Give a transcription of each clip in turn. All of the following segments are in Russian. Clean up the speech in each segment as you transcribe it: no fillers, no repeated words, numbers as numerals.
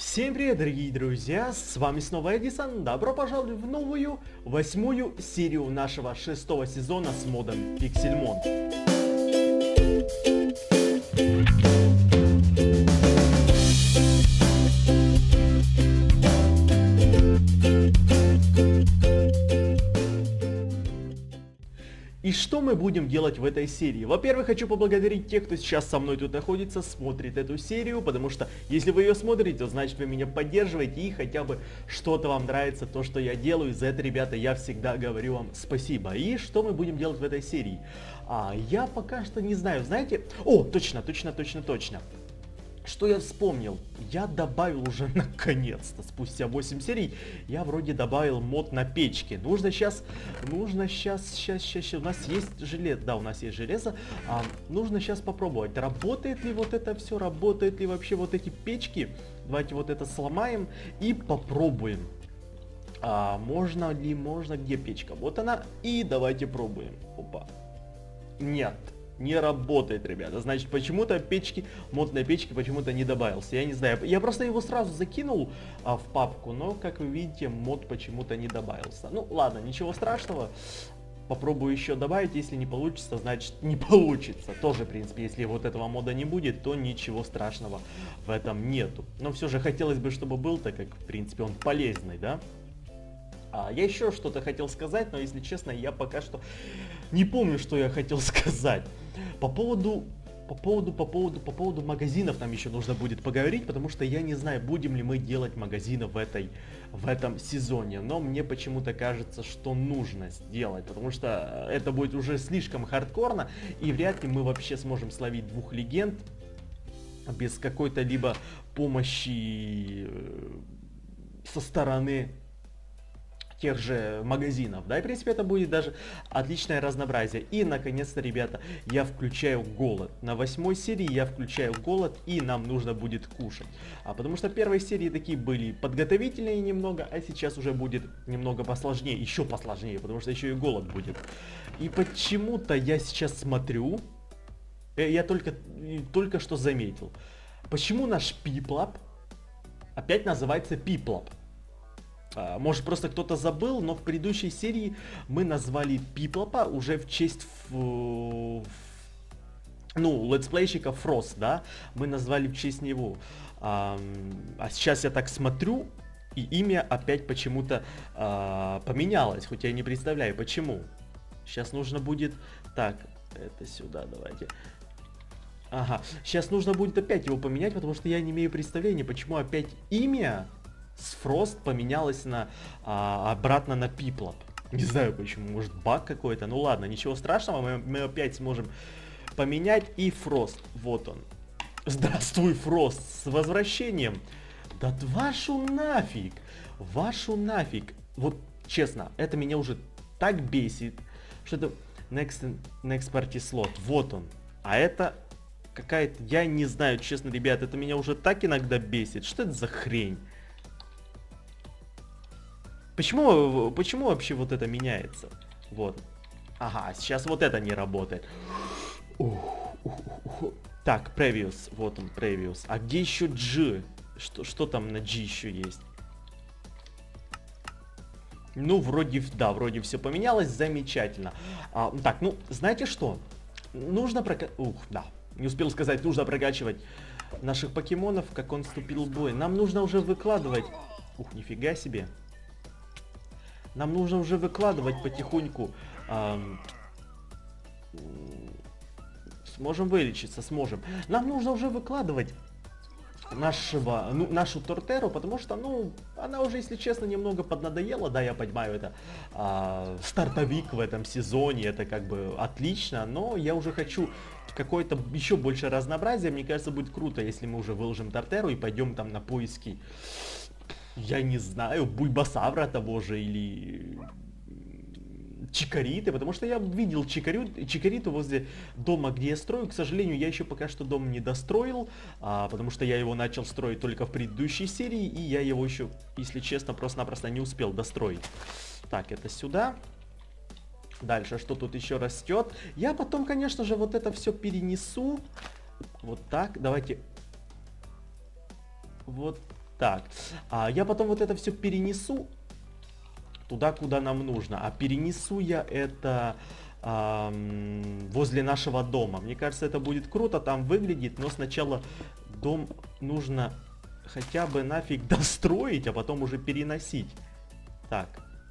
Всем привет, дорогие друзья, с вами снова Эдисон. Добро пожаловать в новую, 8-ю серию нашего 6-го сезона с модом Pixelmon. И что мы будем делать в этой серии? Во-первых, хочу поблагодарить тех, кто сейчас со мной тут находится, смотрит эту серию, потому что если вы ее смотрите, то значит вы меня поддерживаете и хотя бы что-то вам нравится, то, что я делаю. И за это, ребята, я всегда говорю вам спасибо. И что мы будем делать в этой серии? Я пока что не знаю, знаете... О, точно. Что я вспомнил? Я добавил уже наконец-то, спустя 8 серий, я вроде добавил мод на печки. Нужно сейчас, у нас есть железо, да, у нас есть железо. Нужно сейчас попробовать, работает ли вот это все, работает ли вообще вот эти печки. Давайте вот это сломаем и попробуем. Можно, где печка? Вот она, и давайте пробуем. Опа. Нет. Не работает, ребята. Значит, почему-то мод на печки почему-то не добавился. Я не знаю. Я просто его сразу закинул в папку, но, как вы видите, мод почему-то не добавился. Ну, ладно, ничего страшного. Попробую еще добавить. Если не получится, значит не получится. Тоже, в принципе, если вот этого мода не будет, то ничего страшного в этом нету. Но все же хотелось бы, чтобы был, так как, в принципе, он полезный, да? Я еще что-то хотел сказать, но, если честно, я пока что не помню, что я хотел сказать. По поводу магазинов нам еще нужно будет поговорить, потому что я не знаю, будем ли мы делать магазины в этом сезоне. Но мне почему-то кажется, что нужно сделать, потому что это будет уже слишком хардкорно, и вряд ли мы вообще сможем словить 2 легенд без какой-то либо помощи со стороны тех же магазинов, да, и в принципе это будет даже отличное разнообразие. И наконец-то, ребята, я включаю голод. На 8-й серии я включаю голод, и нам нужно будет кушать. Потому что первые серии такие были подготовительные немного, а сейчас уже будет немного посложнее, еще посложнее, потому что еще и голод будет. И почему-то я сейчас смотрю, я только что заметил, почему наш Пиплап опять называется Пиплап. Может, просто кто-то забыл, но в предыдущей серии мы назвали Пиплапа уже в честь летсплейщика Фрост, да? Мы назвали в честь него. А сейчас я так смотрю, и имя опять почему-то поменялось, хоть я не представляю, почему. Сейчас нужно будет... Так, это сюда давайте. Ага, сейчас нужно будет опять его поменять, потому что я не имею представления, почему опять имя с Фрост поменялось обратно на Пиплап. Не знаю почему, может баг какой-то. Ну ладно, ничего страшного, мы опять сможем поменять. И Фрост, вот он. Здравствуй, Фрост, с возвращением. Да вашу нафиг, Вот честно, это меня уже так бесит, что это next party slot, вот он. А это какая-то, я не знаю, честно, ребят, это меня уже так иногда бесит. Что это за хрень? Почему вообще вот это меняется? Вот. Ага, сейчас вот это не работает. Так, previous. Вот он, previous. А где еще G? Что там на G еще есть? Ну, вроде все поменялось. Замечательно. Так, ну, знаете что? Нужно не успел сказать, нужно прокачивать наших покемонов, как он вступил в бой. Нам нужно уже выкладывать... нифига себе. Нам нужно уже выкладывать потихоньку. Сможем вылечиться, сможем. Нам нужно уже выкладывать нашу Тортеру, потому что, она уже, если честно, немного поднадоела. Да, я понимаю, это стартовик в этом сезоне, это как бы отлично, но я уже хочу какое-то еще больше разнообразия. Мне кажется, будет круто, если мы уже выложим Тортеру и пойдем там на поиски, я не знаю, Бульбасавра того же или Чикариты, потому что я видел Чикариту возле дома, где я строю. К сожалению, я еще пока что дом не достроил, потому что я его начал строить только в предыдущей серии, и я его еще, если честно, просто-напросто не успел достроить. Так, это сюда. Дальше, что тут еще растет? Я потом, конечно же, вот это все перенесу. Вот так, давайте. Вот Так, я потом вот это все перенесу туда, куда нам нужно. А перенесу я это возле нашего дома. Мне кажется, это будет круто, там выглядит, но сначала дом нужно хотя бы нафиг достроить, а потом уже переносить. Так.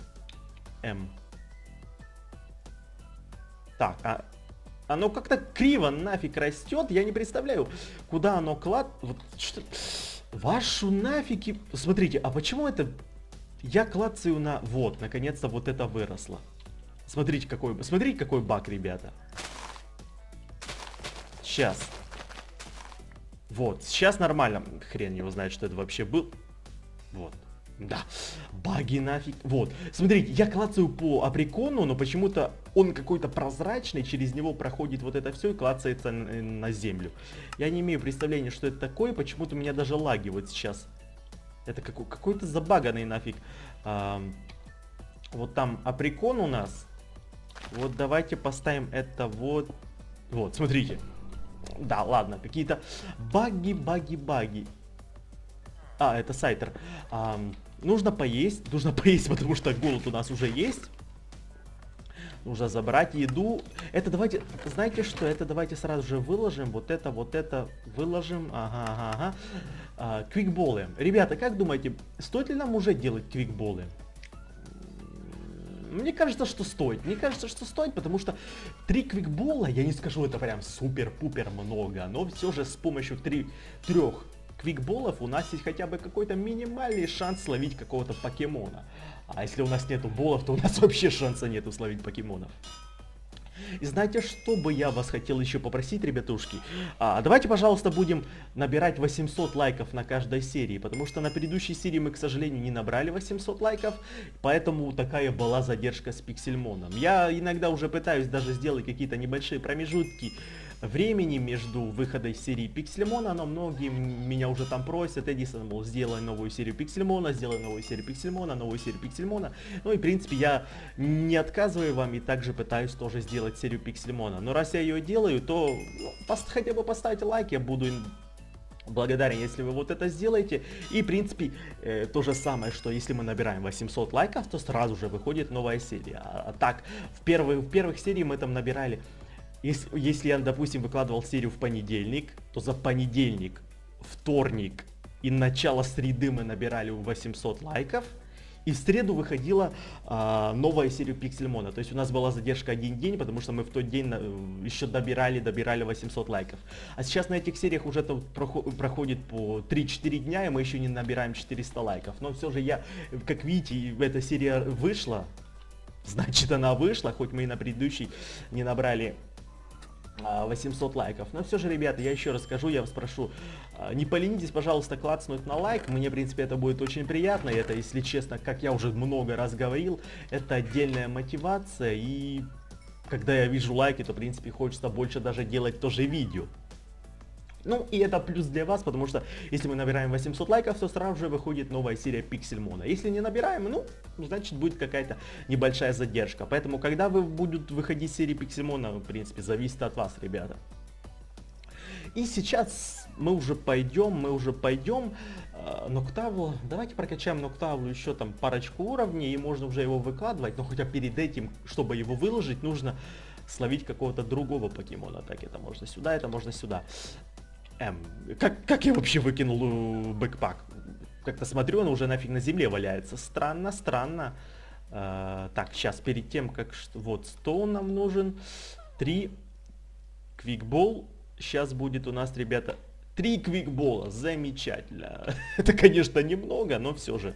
Так, оно как-то криво нафиг растет. Я не представляю, куда оно вот, что... Вашу нафиг... Смотрите, а почему это... Я клацаю на... Вот, наконец-то вот это выросло. Смотрите, какой баг, ребята. Сейчас. Вот, сейчас нормально. Хрен его знает, что это вообще был. Вот. Да, баги нафиг. Вот, смотрите, я клацаю по априкону, но почему-то он какой-то прозрачный, через него проходит вот это все и клацается на землю. Я не имею представления, что это такое, почему-то у меня даже лаги вот сейчас. Это какой-то забаганный нафиг. Вот там априкон у нас. Вот давайте поставим это вот. Вот, смотрите. Да, ладно, какие-то баги. Это сайтер. Нужно поесть, потому что голод у нас уже есть. Нужно забрать еду. Это давайте, знаете что, это давайте сразу же выложим. Вот это выложим. Ага. Квикболы. Ребята, как думаете, стоит ли нам уже делать квикболы? Мне кажется, что стоит. Потому что 3 квикбола, я не скажу, это прям супер-пупер много, но все же с помощью 3 квикболов у нас есть хотя бы какой-то минимальный шанс словить какого-то покемона. А если у нас нету болов, то у нас вообще шанса нету словить покемонов. И знаете, что бы я вас хотел еще попросить, ребятушки? Давайте, пожалуйста, будем набирать 800 лайков на каждой серии, потому что на предыдущей серии мы, к сожалению, не набрали 800 лайков, поэтому такая была задержка с Пиксельмоном. Я иногда уже пытаюсь даже сделать какие-то небольшие промежутки времени между выходом серии Пиксельмона, но многие меня уже там просят: Эдисон, мол, сделай новую серию Пиксельмона, новую серию Пиксельмона. Ну и в принципе я не отказываю вам и также пытаюсь тоже сделать серию Пиксельмона. Но раз я ее делаю, то хотя бы поставьте лайк, я буду благодарен, если вы вот это сделаете. И в принципе то же самое, что если мы набираем 800 лайков, то сразу же выходит новая серия. А так в первых сериях мы там набирали... Если я, допустим, выкладывал серию в понедельник, то за понедельник, вторник и начало среды мы набирали 800 лайков. И в среду выходила новая серия Пиксельмона. То есть у нас была задержка 1 день, потому что мы в тот день еще добирали 800 лайков. А сейчас на этих сериях уже проходит по 3-4 дня, и мы еще не набираем 400 лайков. Но все же как видите, эта серия вышла. Значит, она вышла, хоть мы и на предыдущей не набрали 800 лайков. Но все же, ребята, я еще раз скажу, я вас прошу, не поленитесь, пожалуйста, клацнуть на лайк. Мне, в принципе, это будет очень приятно. И это, если честно, как я уже много раз говорил, это отдельная мотивация. И когда я вижу лайки, то, в принципе, хочется больше даже делать тоже видео. Ну, и это плюс для вас, потому что если мы набираем 800 лайков, то сразу же выходит новая серия Пиксельмона. Если не набираем, ну, значит, будет какая-то небольшая задержка. Поэтому, когда будут выходить серии Пиксельмона, в принципе, зависит от вас, ребята. И сейчас мы уже пойдем Ноктаву. Давайте прокачаем Ноктаву еще там парочку уровней, и можно уже его выкладывать. Но хотя перед этим, чтобы его выложить, нужно словить какого-то другого покемона. Так, это можно сюда, это можно сюда. Как я вообще выкинул бэкпак? Как-то смотрю, он уже нафиг на земле валяется. Странно. Так, сейчас перед тем, как... Вот, 100 нам нужен. 3 квикбол. Сейчас будет у нас, ребята, 3 квикбола. Замечательно. Это, конечно, немного, но все же.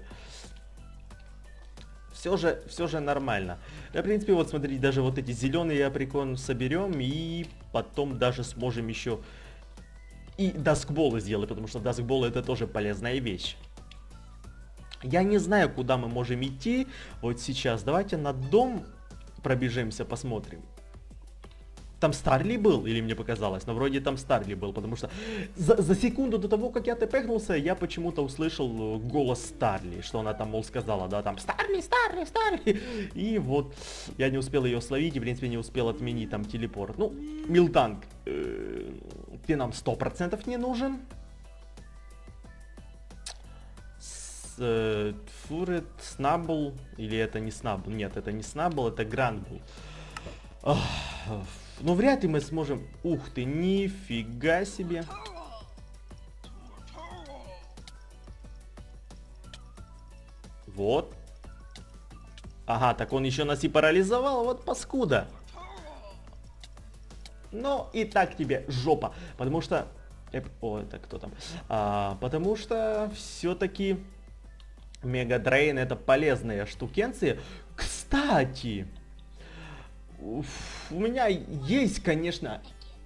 Все же нормально. В принципе, вот смотрите, даже вот эти зеленые априкон соберем. И потом даже сможем еще... И даскболы сделать, потому что даскболы это тоже полезная вещь. Я не знаю, куда мы можем идти вот сейчас. Давайте на дом пробежимся, посмотрим. Там Старли был, или мне показалось? Но вроде там Старли был, потому что за секунду до того, как я тэпэкнулся, я почему-то услышал голос Старли, что она там, мол, сказала, да, там Старли. И вот я не успел ее словить, и, в принципе, не успел отменить там телепорт. Ну, Милтанг, ты нам 100% не нужен. Фурет, Снабл, или это не Снабл? Нет, это не Снабл, это Гранбл. Но вряд ли мы сможем... Ух ты, нифига себе. Вот. Ага, так он еще нас и парализовал, вот паскуда. Ну, и так тебе жопа. Потому что... О, это кто там? Потому что все-таки Мега Дрейн это полезные штукенции. Кстати, у меня есть, конечно...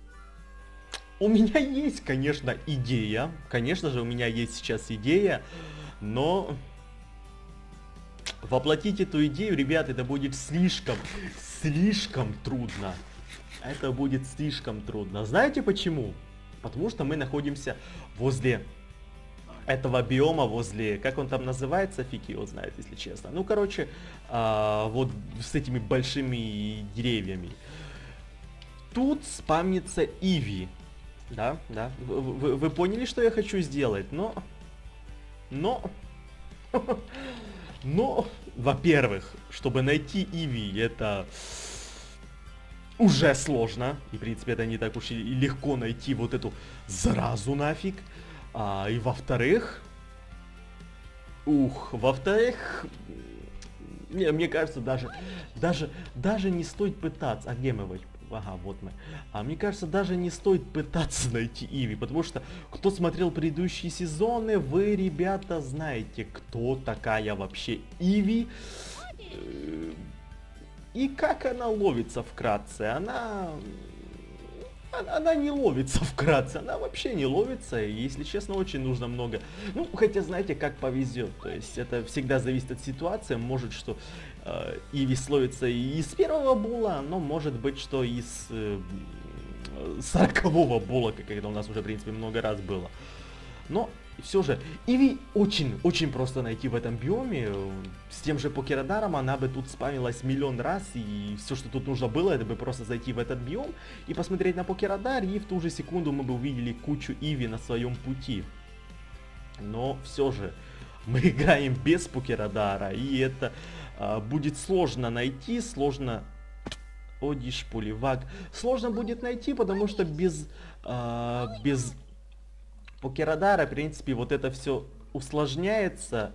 идея. Конечно же, у меня есть сейчас идея. Но... воплотить эту идею, ребят, это будет слишком трудно. Это будет слишком трудно. Знаете почему? Потому что мы находимся возле этого биома, возле, как он там называется, фиг его знает, если честно. Ну, короче, вот с этими большими деревьями. Тут спамнится Иви. Да. Вы поняли, что я хочу сделать? Но, во-первых, чтобы найти Иви, это уже сложно. И, в принципе, это не так уж и легко найти вот эту заразу нафиг. И во-вторых... Мне кажется, даже не стоит пытаться... А где мы? Ага, вот мы. Мне кажется, даже не стоит пытаться найти Иви, потому что кто смотрел предыдущие сезоны, вы, ребята, знаете, кто такая вообще Иви и как она ловится вкратце. Она не ловится вкратце, она вообще не ловится, и, если честно, очень нужно много. Ну, хотя, знаете, как повезет, то есть это всегда зависит от ситуации, может, что Иви словится и из первого була, но может быть, что из 40-го була, как это у нас уже, в принципе, много раз было. Но все же, Иви очень просто найти в этом биоме. С тем же Покерадаром она бы тут спамилась миллион раз, и все, что тут нужно было, это бы просто зайти в этот биом и посмотреть на Покерадар, и в ту же секунду мы бы увидели кучу Иви на своем пути. Но все же, мы играем без Покерадара, и это будет сложно найти, сложно... Одиш, Поливак. Сложно будет найти, потому что без Покерадара, в принципе, вот это все усложняется.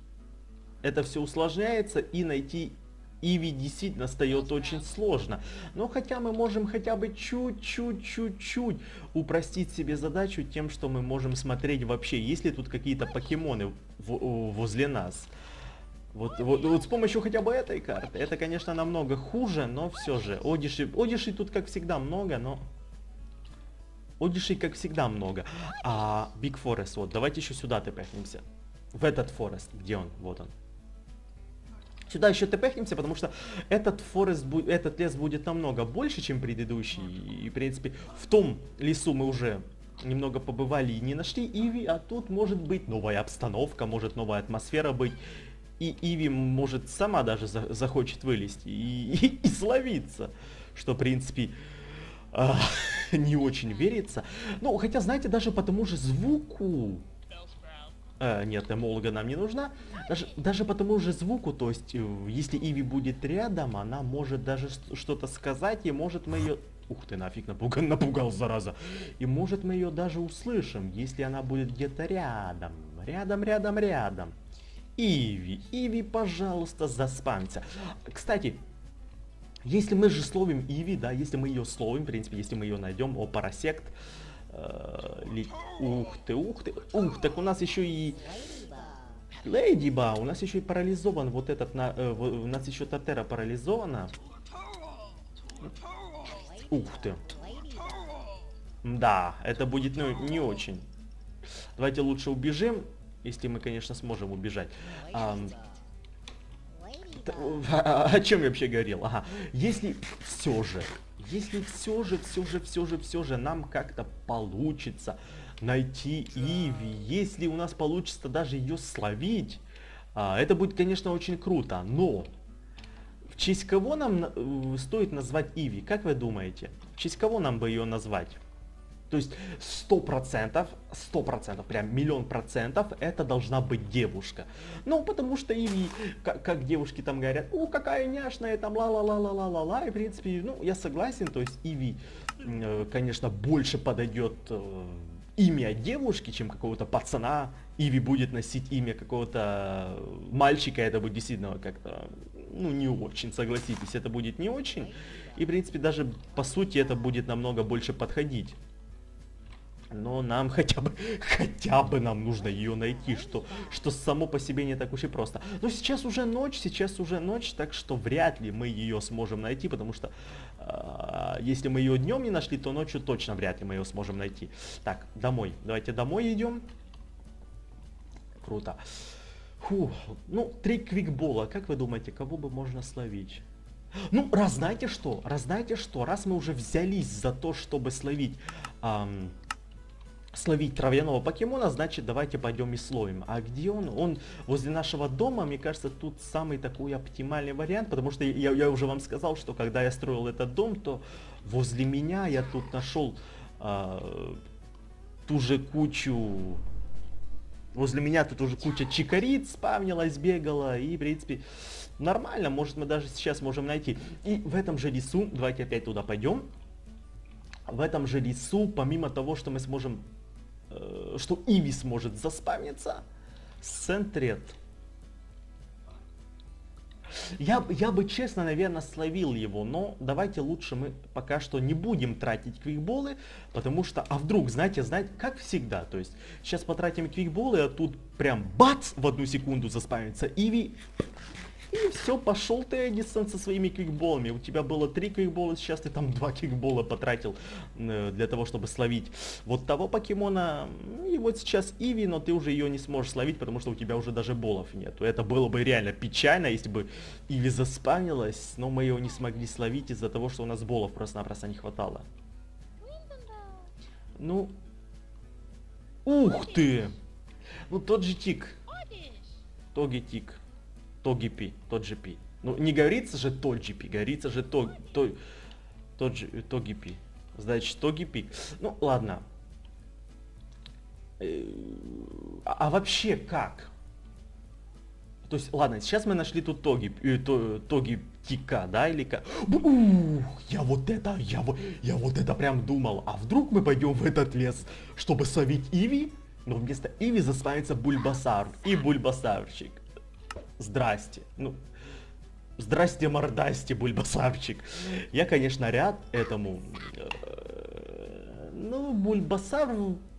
И найти Иви действительно стает очень сложно. Но хотя мы можем хотя бы чуть-чуть упростить себе задачу тем, что мы можем смотреть вообще, есть ли тут какие-то покемоны возле нас. Вот с помощью хотя бы этой карты. Это, конечно, намного хуже, но все же. Одишей тут, как всегда, много, но... Одишей, как всегда, много. Big Forest, вот, давайте еще сюда тпхнемся. В этот Форест, где он? Вот он. Сюда еще тпхнемся, потому что этот лес будет намного больше, чем предыдущий. И, в принципе, в том лесу мы уже немного побывали и не нашли Иви, а тут может быть новая обстановка, может новая атмосфера быть. И Иви, может, сама даже захочет вылезти и словиться. Что, в принципе... не очень верится. Ну, хотя, знаете, даже по тому же звуку... нет, эмолога нам не нужна. Даже по тому же звуку, то есть, если Иви будет рядом, она может даже что-то сказать, и может мы ее... Ух ты, нафиг напугал, зараза. И может мы ее даже услышим, если она будет где-то рядом. Рядом. Иви, пожалуйста, заспамься. Кстати... Если мы же словим Иви, да, если мы ее словим, в принципе, если мы ее найдем, парасект. Ух ты, так у нас еще и Лейдиба, у нас еще и парализован вот этот, у нас еще Татера парализована. Ух ты. Да, это будет, ну, не очень. Давайте лучше убежим, если мы, конечно, сможем убежать. О чем я вообще говорил? Ага. Если все же нам как-то получится найти Иви, если у нас получится даже ее словить, это будет, конечно, очень круто, но в честь кого нам стоит назвать Иви? Как вы думаете? В честь кого нам бы ее назвать? То есть 100%, 100%, прям миллион процентов это должна быть девушка. Ну, потому что Иви, как девушки там говорят, о, какая няшная, там ла-ла-ла-ла-ла-ла-ла. И в принципе, ну, я согласен, то есть Иви, конечно, больше подойдет имя девушки, чем какого-то пацана. Иви будет носить имя какого-то мальчика, это будет действительно как-то, ну, не очень, согласитесь, это будет не очень. И, в принципе, даже по сути это будет намного больше подходить. Но нам хотя бы нам нужно ее найти, что само по себе не так уж и просто. Но сейчас уже ночь, так что вряд ли мы ее сможем найти, потому что если мы ее днем не нашли, то ночью точно вряд ли мы ее сможем найти. Так, домой. Давайте домой идем. Круто. Фу, ну, 3 квикбола. Как вы думаете, кого бы можно словить? Ну, знаете что, раз мы уже взялись за то, чтобы словить травяного покемона, значит давайте пойдем и словим. А где он? Он возле нашего дома, мне кажется, тут самый такой оптимальный вариант, потому что я уже вам сказал, что когда я строил этот дом, то возле меня я тут нашел ту же кучу... Возле меня тут уже куча чикарит спавнилась, бегала, и, в принципе, нормально, может, мы даже сейчас можем найти. И в этом же лесу, давайте опять туда пойдем, в этом же лесу, помимо того, что мы сможем, что Иви сможет заспавниться, Сентрет. Я бы, честно, наверное, словил его, но давайте лучше мы пока что не будем тратить квикболы, потому что, а вдруг, знаете, как всегда, то есть сейчас потратим квикболы, а тут прям бац, в одну секунду заспавнится Иви, и все, пошел ты, Эдисон, со своими квикболами. У тебя было 3 квикбола, сейчас ты там 2 квикбола потратил для того, чтобы словить вот того покемона. И вот сейчас Иви, но ты уже ее не сможешь словить, потому что у тебя уже даже болов нету. Это было бы реально печально, если бы Иви заспавнилась, но мы ее не смогли словить из-за того, что у нас болов просто-напросто не хватало. Ну, ух ты! Ну тот же Тик. Тоги Тик. Тогипи, тот же Пи. Ну, не говорится же Тоджипи, говорится же Тогипи. Значит, Тогипи. Ну, ладно. А вообще как? То есть, ладно, сейчас мы нашли тут Тогипика, да, или как? Я вот это прям думал. А вдруг мы пойдем в этот лес, чтобы словить Иви? Но вместо Иви заспавнится Бульбасар и Бульбасарчик. Здрасте. Ну, здрасте, мордасте, Бульбасарчик. Я, конечно, рад этому. Ну, Бульбасар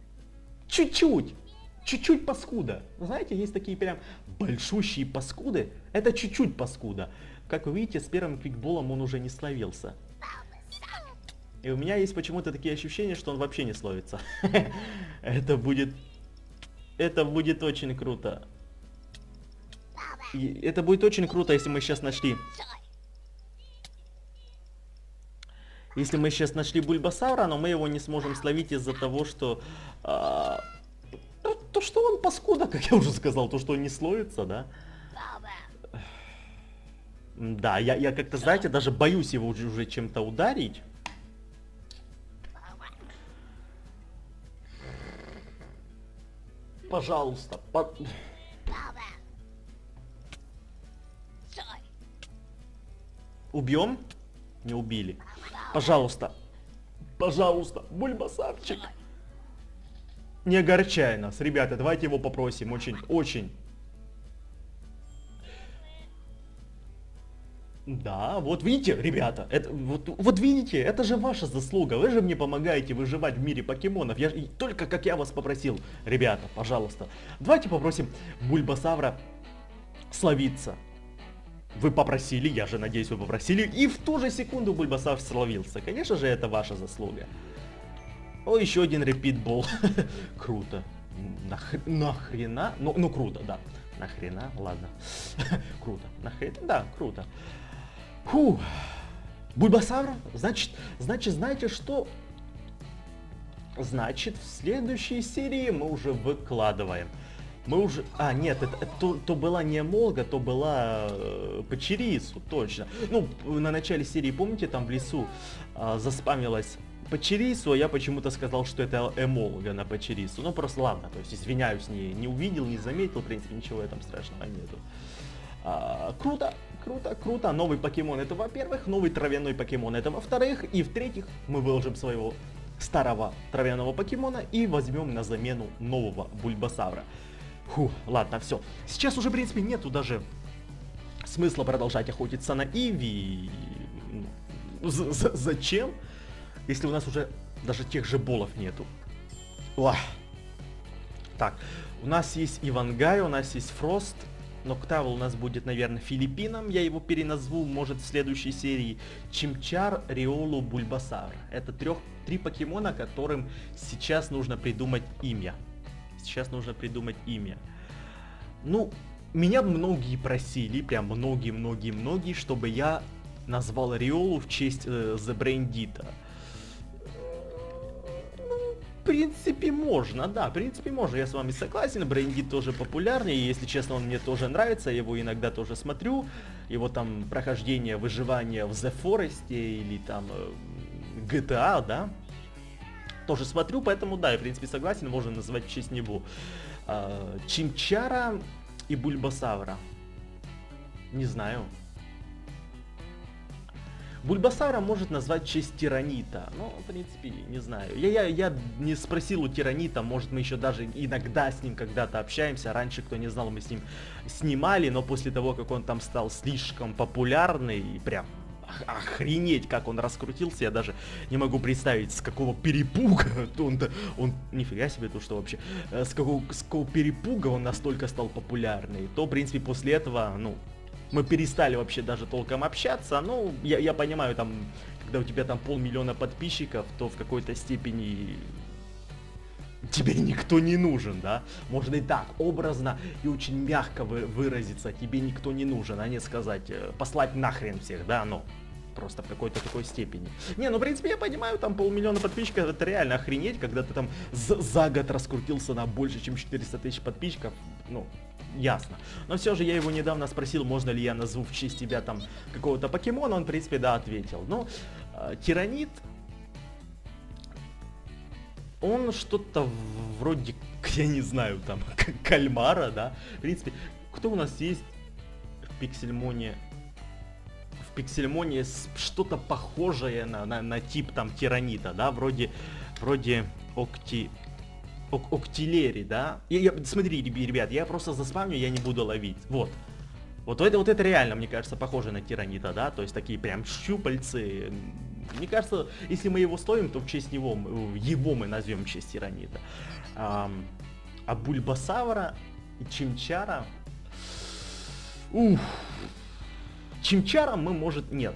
чуть-чуть паскуда. Знаете, есть такие прям большущие паскуды. Это чуть-чуть паскуда. Как вы видите, с первым квикболом он уже не словился. И у меня есть почему-то такие ощущения, что он вообще не словится. Это будет очень круто. И это будет очень круто, если мы сейчас нашли... Если мы сейчас нашли Бульбасаура, но мы его не сможем словить из-за того, что... то, что он паскуда, как я уже сказал, то, что он не словится, да? Да, я как-то, знаете, даже боюсь его уже чем-то ударить. Пожалуйста, Убьем? Не убили. Пожалуйста. Пожалуйста, Бульбасарчик. Не огорчай нас, ребята, давайте его попросим. Очень. Да, вот видите, ребята, вот видите, это же ваша заслуга. Вы же мне помогаете выживать в мире покемонов. Только как я вас попросил. Ребята, пожалуйста, давайте попросим Бульбасавра словиться. Вы попросили, я же надеюсь, вы попросили, и в ту же секунду Бульбасар словился. Конечно же, это ваша заслуга. О, еще один репитбол. Круто. Нахрена? Ну, круто, да. Нахрена? Ладно. Круто. Нахрена? Да, круто. Фу. Бульбасар, значит, знаете что? Значит, в следующей серии мы уже выкладываем. Мы уже... А, нет, то была не Молга, то была Пачерису, точно. Ну, на начале серии, помните, там в лесу заспамилась Пачерису, а я почему-то сказал, что это эмолога на Пачерису. Ну просто ладно, то есть извиняюсь, не увидел, не заметил, в принципе ничего там страшного нету. Круто, круто, круто. Новый покемон это во-первых, новый травяной покемон это во-вторых, и в-третьих мы выложим своего старого травяного покемона и возьмем на замену нового Бульбасавра. Фу, ладно, все. Сейчас уже в принципе нету даже смысла продолжать охотиться на Иви. Зачем? Если у нас уже даже тех же болов нету. Ох. Так, у нас есть Ивангай, у нас есть Фрост. Ноктавл у нас будет, наверное, Филиппином. Я его переназову, может, в следующей серии. Чимчар, Риолу, Бульбасавр. Это три покемона, которым сейчас нужно придумать имя. Сейчас нужно придумать имя. Ну, меня многие просили, прям многие, чтобы я назвал Риолу в честь The Braindita. В принципе, можно, да, в принципе, можно, я с вами согласен, Брейндит тоже популярный, и, если честно, он мне тоже нравится, я его иногда тоже смотрю, его там прохождение, выживание в The Forest или там GTA, да, тоже смотрю, поэтому, да, я, в принципе, согласен, можно назвать в честь него. Чимчара и Бульбасавра, не знаю. Бульбасавра может назвать в честь Тиранита, но, в принципе, не знаю. Я не спросил у Тиранита, может, мы еще даже иногда с ним когда-то общаемся. Раньше, кто не знал, мы с ним снимали, но после того, как он там стал слишком популярный, прям охренеть, как он раскрутился, я даже не могу представить, с какого перепуга он нифига себе, то что вообще, с какого перепуга он настолько стал популярный, то, в принципе, после этого, ну, мы перестали вообще даже толком общаться. Ну, я понимаю, там, когда у тебя там 500 000 подписчиков, то в какой-то степени тебе никто не нужен, да? Можно и так, образно и очень мягко выразиться, тебе никто не нужен, а не сказать, послать нахрен всех, да, ну. Просто в какой-то такой степени. Не, ну, в принципе, я понимаю, там 500 000 подписчиков, это реально охренеть, когда ты там за год раскрутился на больше, чем 400 000 подписчиков, ну, ясно. Но все же я его недавно спросил, можно ли я назову в честь тебя там какого-то покемона, он, в принципе, да, ответил. Но Тиранит, он что-то вроде, я не знаю, там, кальмара, да, в принципе, кто у нас есть в Пиксельмоне? В Пиксельмоне что-то похожее на тип там Тиранита, да, вроде Октилери, да. Смотри, ребят, я просто заспамню, я не буду ловить. Вот это реально, мне кажется, похоже на Тиранита, да, то есть такие прям щупальцы. Мне кажется, если мы его словим, то в честь него мы назовем в честь Тиранита. А Бульбасавра и Чимчара... Чимчара мы может... Нет,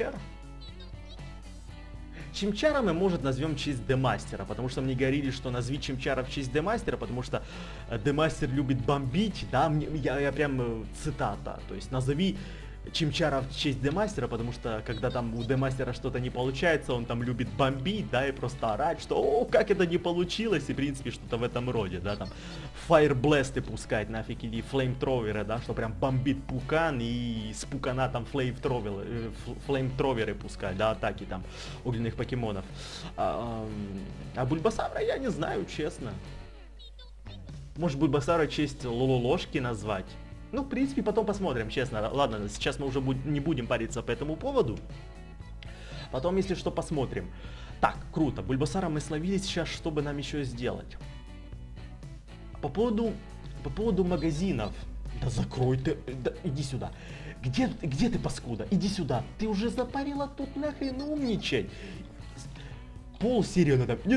Чимчара мы, может, назовем в честь Демастера, потому что мне говорили, что назови Чимчара в честь Демастера, потому что Демастер любит бомбить, да, я прям цитата, то есть назови Чимчара в честь Демастера, потому что когда там у Демастера что-то не получается, он там любит бомбить, да, и просто орать, что о, как это не получилось, и в принципе что-то в этом роде, да, там фаерблесты пускать нафиг, или флеймтроверы, да, что прям бомбит пукан, и с пукана там флеймтроверы пускать, да, атаки там огненных покемонов. А Бульбасавра я не знаю, честно. Может Бульбасавра в честь Лололошки назвать? Ну, в принципе, потом посмотрим, честно. Ладно, сейчас мы уже не будем париться по этому поводу. Потом, если что, посмотрим. Так, круто. Бульбасара мы словили сейчас, чтобы нам еще сделать. По поводу магазинов. Да закрой ты. Да, иди сюда. Где ты, паскуда? Иди сюда. Ты уже запарила тут нахрен умничать. Пол серии надо. Не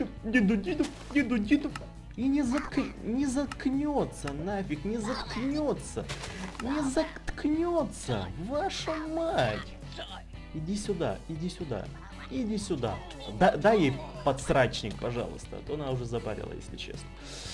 И не заткнется, нафиг, не заткнется. Не заткнется, ваша мать. Иди сюда, иди сюда, иди сюда. Дай ей подсрачник, пожалуйста, а то она уже запарила, если честно.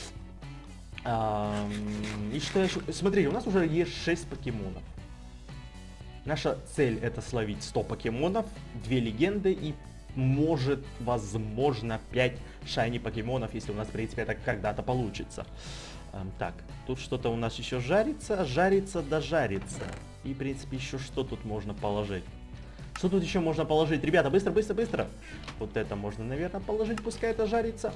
И что еще? Смотри, у нас уже есть 6 покемонов. Наша цель это словить 100 покемонов, 2 легенды и может, возможно, 5 шайни покемонов, если у нас, в принципе, это когда-то получится. Так, тут что-то у нас еще жарится, да жарится. И, в принципе, еще что тут можно положить? Что тут еще можно положить? Ребята, быстро, быстро, быстро. Вот это можно, наверное, положить, пускай это жарится.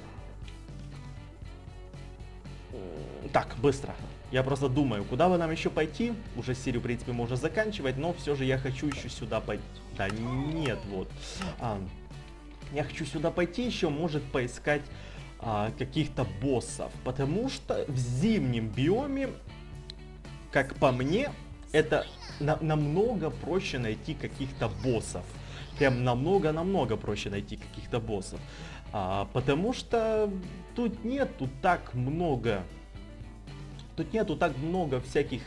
Так, быстро. Я просто думаю, куда бы нам еще пойти. Уже серию, в принципе, можно заканчивать, но все же я хочу еще сюда пойти. Да нет, вот. Я хочу сюда пойти еще, может, поискать каких-то боссов. Потому что в зимнем биоме, как по мне, это намного проще найти каких-то боссов. Прям намного проще найти каких-то боссов. Потому что тут нету так много... Тут нету так много всяких,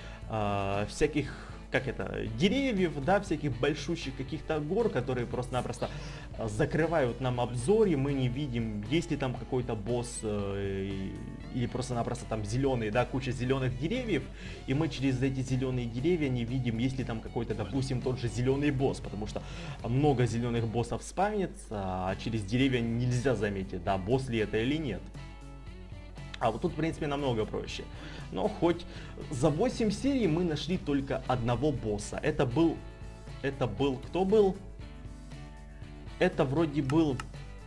как это, деревьев, да, всяких большущих каких-то гор, которые просто-напросто закрывают нам обзор, и мы не видим, есть ли там какой-то босс, или просто-напросто там зеленые, да, куча зеленых деревьев, и мы через эти зеленые деревья не видим, есть ли там какой-то, допустим, тот же зеленый босс, потому что много зеленых боссов спавнится, а через деревья нельзя заметить, да, босс ли это или нет. А вот тут, в принципе, намного проще. Но хоть за 8 серий мы нашли только одного босса. Это был... Кто был? Это вроде был...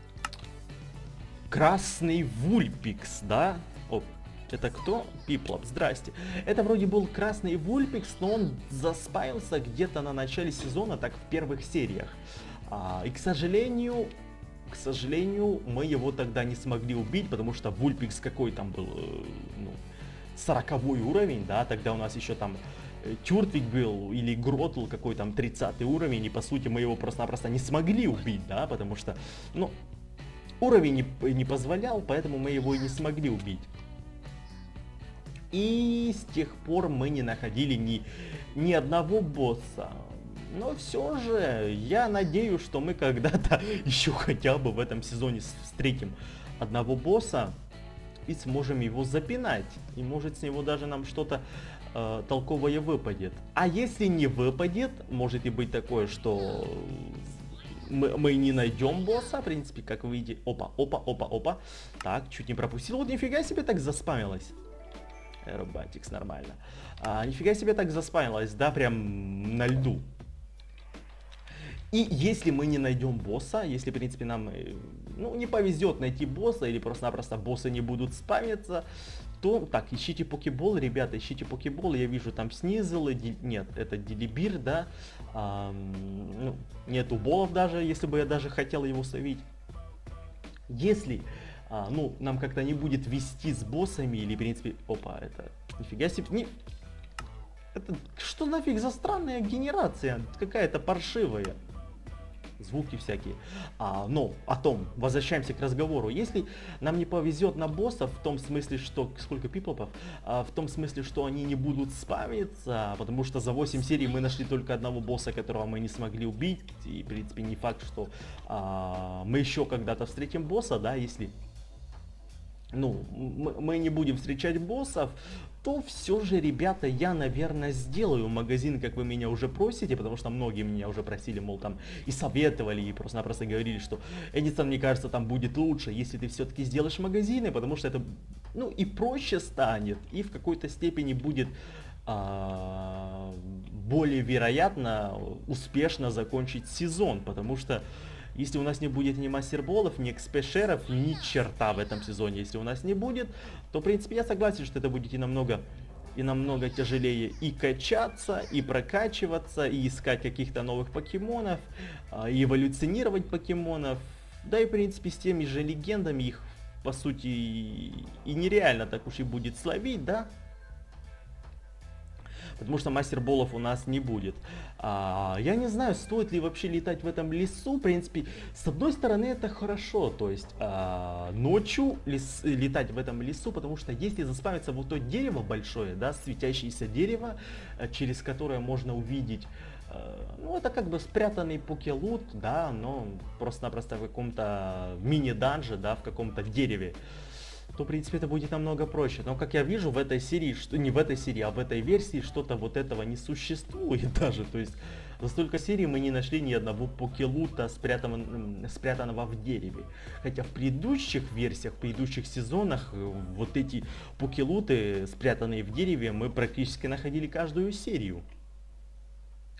Красный Вульпикс, да? О, это кто? Пиплоп, здрасте. Это вроде был Красный Вульпикс, но он заспаился где-то на начале сезона, так в первых сериях. И, к сожалению, мы его тогда не смогли убить, потому что Вульпикс какой там был, 40-й уровень, да, тогда у нас еще там Тюртвик был, или Гротл какой там 30-й уровень, и по сути мы его просто-напросто не смогли убить, да, потому что, уровень не позволял, поэтому мы его и не смогли убить. И с тех пор мы не находили ни одного босса. Но все же, я надеюсь, что мы когда-то еще хотя бы в этом сезоне встретим одного босса и сможем его запинать. И может с него даже нам что-то толковое выпадет. А если не выпадет, может и быть такое, что мы не найдем босса, в принципе, как вы видите. Опа. Так, чуть не пропустил. Вот нифига себе так заспамилось. Аэробатикс, нормально. Нифига себе так заспамилось, да, прям на льду. И если мы не найдем босса, если, в принципе, нам не повезет найти босса, или просто-напросто боссы не будут спамиться, то, так, ищите покебол, ребята, ищите покебол, я вижу там снизу, нет, это Делибир, да, нету болов даже, если бы я даже хотел его словить. Если, нам как-то не будет вести с боссами, или, в принципе, опа, это, нифига себе, это что нафиг за странная генерация, какая-то паршивая. Звуки всякие. Но о том, возвращаемся к разговору. Если нам не повезет на боссов, в том смысле, что... Сколько пиплопов? В том смысле, что они не будут спамиться, потому что за 8 серий мы нашли только одного босса, которого мы не смогли убить. И, в принципе, не факт, что мы еще когда-то встретим босса, да, если... мы не будем встречать боссов, то все же, ребята, я, наверное, сделаю магазин, как вы меня уже просите, потому что многие меня уже просили, мол, там, и советовали, и просто-напросто говорили, что Эдисон, мне кажется, там будет лучше, если ты все-таки сделаешь магазины, потому что это, и проще станет, и в какой-то степени будет более вероятно успешно закончить сезон, потому что если у нас не будет ни мастерболов, ни экспешеров, ни черта в этом сезоне, если у нас не будет, то, в принципе, я согласен, что это будет и намного тяжелее и качаться, и прокачиваться, и искать каких-то новых покемонов, и эволюционировать покемонов. Да и, в принципе, с теми же легендами их, по сути, и нереально так уж и будет словить, да? Потому что мастерболов у нас не будет. Я не знаю, стоит ли вообще летать в этом лесу. В принципе, с одной стороны, это хорошо. То есть ночью летать в этом лесу, потому что если заспамится вот то дерево большое, да, светящееся дерево, через которое можно увидеть, это как бы спрятанный покелут, да, но просто-напросто в каком-то мини-данже, да, в каком-то дереве, то, в принципе, это будет намного проще. Но, как я вижу, в этой серии, не в этой серии, а в этой версии, что-то вот этого не существует даже. То есть, за столько серий мы не нашли ни одного покелута, спрятанного в дереве. Хотя в предыдущих версиях, в предыдущих сезонах, вот эти покелуты, спрятанные в дереве, мы практически находили каждую серию.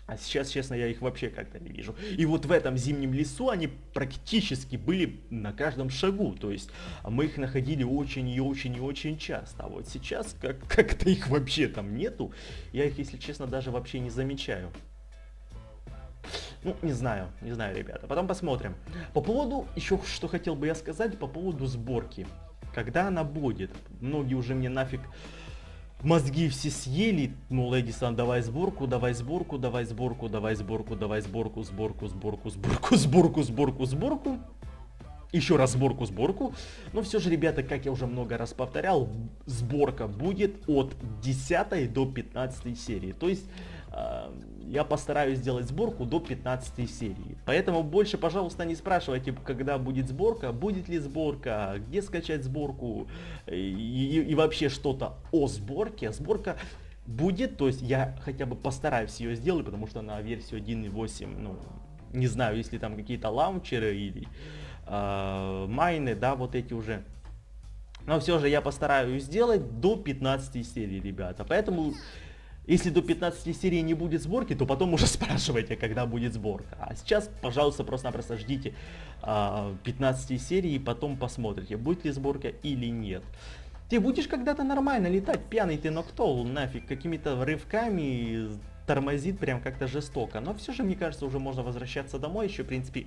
А сейчас, честно, я их вообще как-то не вижу. И вот в этом зимнем лесу они практически были на каждом шагу. То есть мы их находили очень и очень и очень часто. А вот сейчас как-то их вообще там нету. Я их, если честно, даже вообще не замечаю. Ну, не знаю, ребята. Потом посмотрим. По поводу, еще что хотел бы я сказать, по поводу сборки. Когда она будет? Многие уже мне нафиг мозги все съели, мол, Эдисон, давай сборку, давай сборку, давай сборку, давай сборку, давай сборку, сборку, сборку, сборку, сборку, сборку, сборку. Еще раз сборку. Но все же, ребята, как я уже много раз повторял, сборка будет от 10 до 15 серии. То есть я постараюсь сделать сборку до 15 серии. Поэтому больше, пожалуйста, не спрашивайте, когда будет сборка, будет ли сборка, где скачать сборку и вообще что-то о сборке. Сборка будет, то есть я хотя бы постараюсь ее сделать, потому что на версию 1.8, ну, не знаю, если там какие-то лаунчеры или майны, да, вот эти уже. Но все же я постараюсь сделать до 15 серий, ребята. Поэтому, если до 15 серий не будет сборки, то потом уже спрашивайте, когда будет сборка. А сейчас, пожалуйста, просто-напросто ждите 15 серий и потом посмотрите, будет ли сборка или нет. Ты будешь когда-то нормально летать, пьяный ты Ноктол, нафиг, какими-то рывками тормозит прям как-то жестоко. Но все же, мне кажется, уже можно возвращаться домой, еще, в принципе,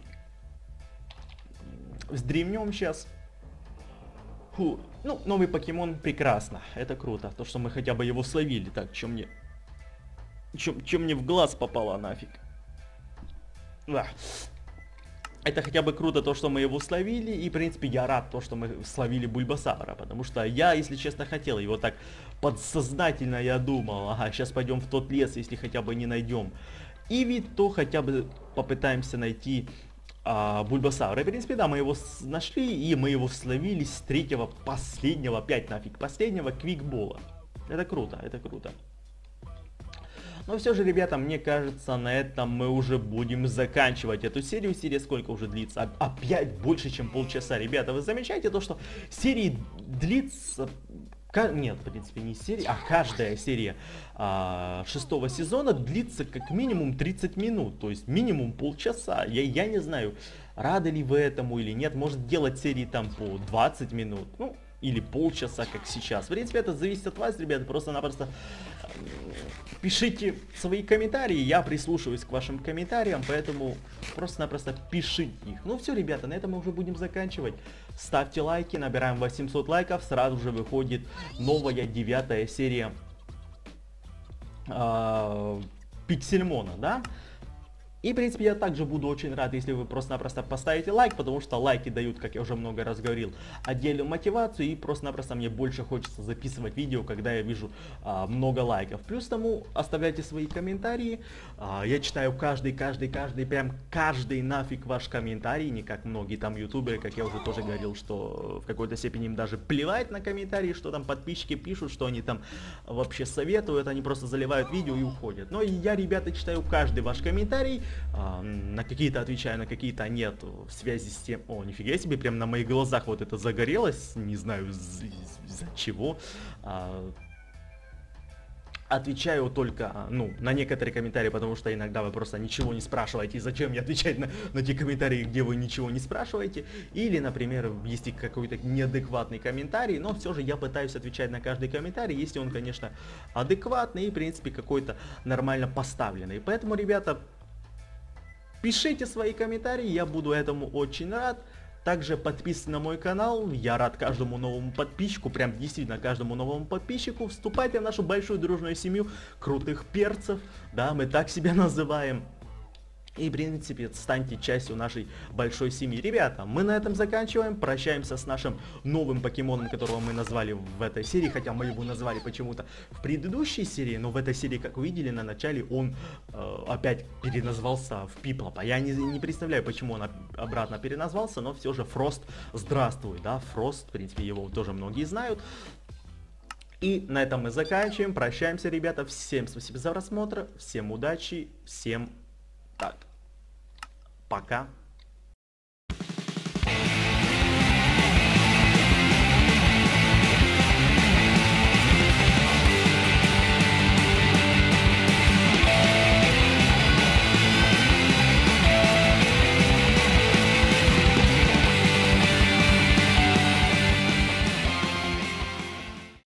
вздремнем сейчас. Фу. Ну, новый покемон прекрасно, это круто, то, что мы хотя бы его словили. Так, чем мне в глаз попало нафиг. Это хотя бы круто, то, что мы его словили, и, в принципе, я рад, то, что мы словили Бульбасара, потому что я, если честно, хотел его так подсознательно, я думал, ага, сейчас пойдем в тот лес, если хотя бы не найдем Иви, то хотя бы попытаемся найти Бульбасара. И, в принципе, да, мы его нашли, и мы его словили с третьего, последнего, опять нафиг, последнего квикбола. Это круто, это круто. Но все же, ребята, мне кажется, на этом мы уже будем заканчивать эту серию. Серия сколько уже длится? Опять больше, чем полчаса. Ребята, вы замечаете то, что серии длится... Нет, в принципе, не серия, а каждая серия 6-го сезона длится как минимум 30 минут. То есть минимум полчаса. Я не знаю, рады ли вы этому или нет. Может делать серии там по 20 минут. Ну, или полчаса, как сейчас. В принципе, это зависит от вас, ребята. Просто-напросто пишите свои комментарии. Я прислушиваюсь к вашим комментариям, поэтому просто-напросто пишите их. Ну все, ребята, на этом мы уже будем заканчивать. Ставьте лайки, набираем 800 лайков. Сразу же выходит новая 9-я серия Пиксельмона, да? И, в принципе, я также буду очень рад, если вы просто-напросто поставите лайк, потому что лайки дают, как я уже много раз говорил, отдельную мотивацию, и просто-напросто мне больше хочется записывать видео, когда я вижу много лайков. Плюс тому, оставляйте свои комментарии, я читаю каждый, прям каждый нафиг ваш комментарий, не как многие там ютуберы, как я уже тоже говорил, что в какой-то степени им даже плевать на комментарии, что там подписчики пишут, что они там вообще советуют, они просто заливают видео и уходят. Но я, ребята, читаю каждый ваш комментарий, на какие-то отвечаю, на какие-то нет, в связи с тем... О, нифига себе, прям на моих глазах вот это загорелось, не знаю из-за чего. Отвечаю только, ну, на некоторые комментарии, потому что иногда вы просто ничего не спрашиваете, и зачем мне отвечать на те комментарии, где вы ничего не спрашиваете. Или, например, если какой-то неадекватный комментарий, но все же я пытаюсь отвечать на каждый комментарий, если он, конечно, адекватный и, в принципе, какой-то нормально поставленный. Поэтому, ребята, пишите свои комментарии, я буду этому очень рад. Также подписывайтесь на мой канал, я рад каждому новому подписчику, прям действительно каждому новому подписчику. Вступайте в нашу большую дружную семью крутых перцев, да, мы так себя называем. И, в принципе, станьте частью нашей большой семьи. Ребята, мы на этом заканчиваем. Прощаемся с нашим новым покемоном, которого мы назвали в этой серии. Хотя мы его назвали почему-то в предыдущей серии. Но в этой серии, как вы видели, на начале он опять переназвался в Пиплопа. Я не представляю, почему он обратно переназвался. Но все же Фрост, здравствуй, да, Фрост. В принципе, его тоже многие знают. И на этом мы заканчиваем. Прощаемся, ребята. Всем спасибо за просмотр. Всем удачи. Всем так, пока.